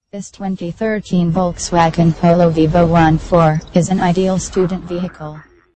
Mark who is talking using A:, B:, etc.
A: This 2013 Volkswagen Polo Vivo 1.4 is an ideal student vehicle.